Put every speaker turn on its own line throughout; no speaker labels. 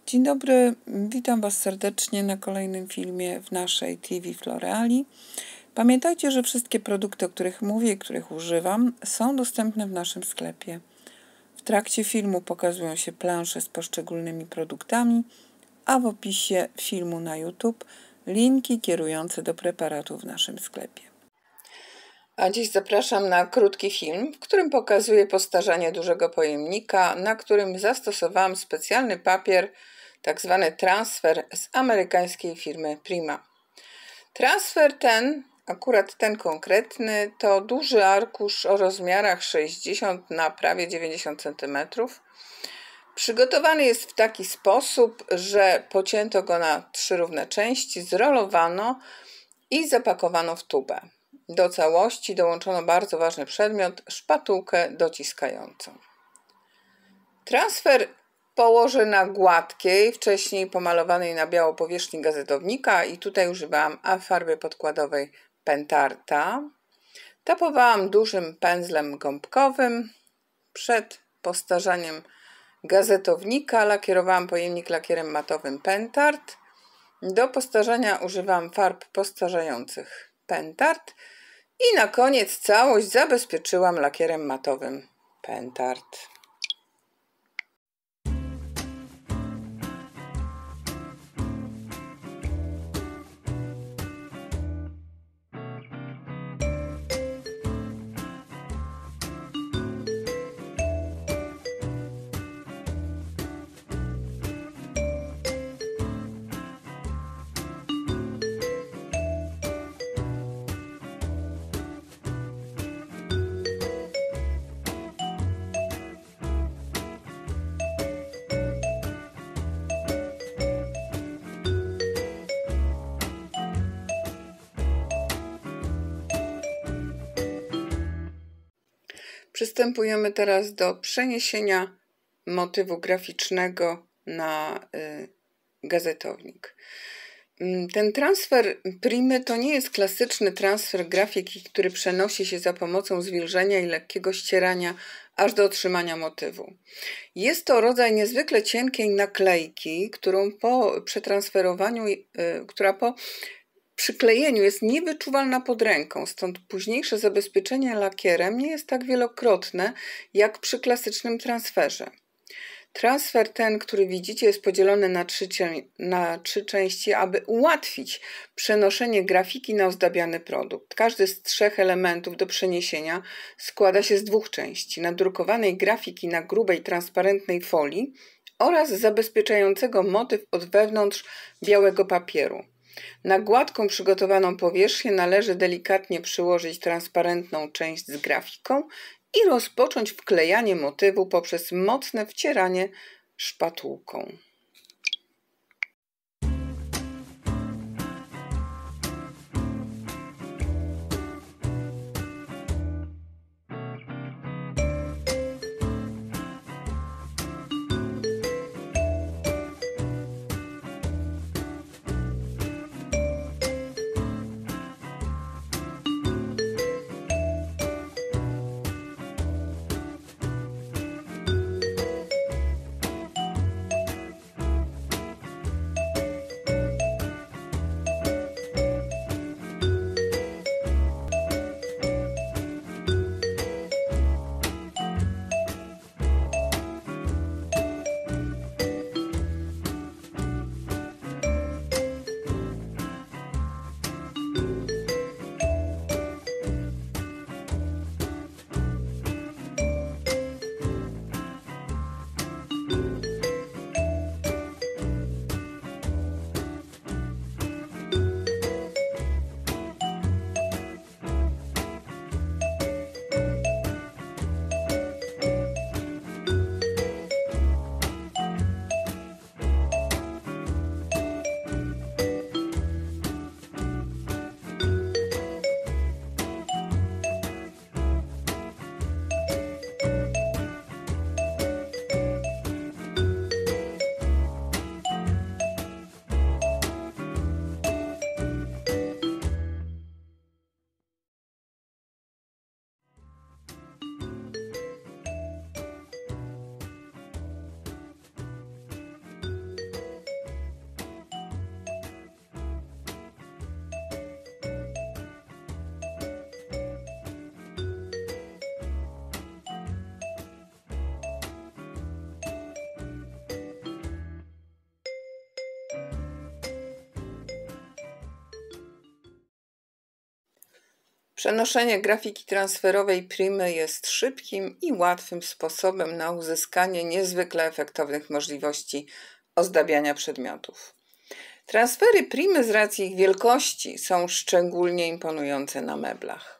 Dzień dobry, witam Was serdecznie na kolejnym filmie w naszej TV Floreali. Pamiętajcie, że wszystkie produkty, o których mówię i których używam, są dostępne w naszym sklepie. W trakcie filmu pokazują się plansze z poszczególnymi produktami, a w opisie filmu na YouTube linki kierujące do preparatów w naszym sklepie. A dziś zapraszam na krótki film, w którym pokazuję postarzanie dużego pojemnika, na którym zastosowałam specjalny papier, tak zwany transfer z amerykańskiej firmy Prima. Transfer akurat ten konkretny, to duży arkusz o rozmiarach 60 na prawie 90 cm. Przygotowany jest w taki sposób, że pocięto go na 3 równe części, zrolowano i zapakowano w tubę. Do całości dołączono bardzo ważny przedmiot, szpatułkę dociskającą. Transfer położę na gładkiej, wcześniej pomalowanej na biało powierzchni gazetownika i tutaj używałam farby podkładowej Pentarta. Tapowałam dużym pędzlem gąbkowym. Przed postarzaniem gazetownika lakierowałam pojemnik lakierem matowym Pentart. Do postarzania używam farb postarzających Pentart i na koniec całość zabezpieczyłam lakierem matowym Pentart. Przystępujemy teraz do przeniesienia motywu graficznego na gazetownik. Ten transfer Primy to nie jest klasyczny transfer grafiki, który przenosi się za pomocą zwilżenia i lekkiego ścierania aż do otrzymania motywu. Jest to rodzaj niezwykle cienkiej naklejki, która po przyklejeniu jest niewyczuwalna pod ręką, stąd późniejsze zabezpieczenie lakierem nie jest tak wielokrotne jak przy klasycznym transferze. Transfer ten, który widzicie, jest podzielony na trzy części, aby ułatwić przenoszenie grafiki na ozdabiany produkt. Każdy z 3 elementów do przeniesienia składa się z 2 części: nadrukowanej grafiki na grubej, transparentnej folii oraz zabezpieczającego motyw od wewnątrz białego papieru. Na gładką przygotowaną powierzchnię należy delikatnie przyłożyć transparentną część z grafiką i rozpocząć wklejanie motywu poprzez mocne wcieranie szpatułką. Przenoszenie grafiki transferowej Primy jest szybkim i łatwym sposobem na uzyskanie niezwykle efektownych możliwości ozdabiania przedmiotów. Transfery Primy z racji ich wielkości są szczególnie imponujące na meblach.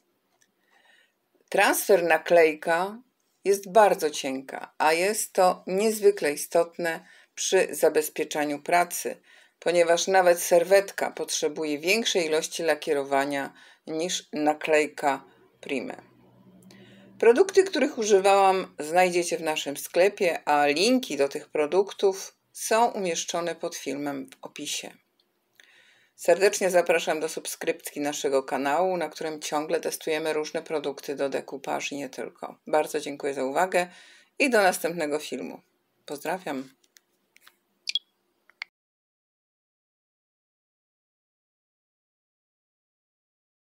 Transfer naklejka jest bardzo cienka, a jest to niezwykle istotne przy zabezpieczaniu pracy, ponieważ nawet serwetka potrzebuje większej ilości lakierowania niż naklejka Primy. Produkty, których używałam, znajdziecie w naszym sklepie, a linki do tych produktów są umieszczone pod filmem w opisie. Serdecznie zapraszam do subskrypcji naszego kanału, na którym ciągle testujemy różne produkty do dekupaż i nie tylko. Bardzo dziękuję za uwagę i do następnego filmu. Pozdrawiam.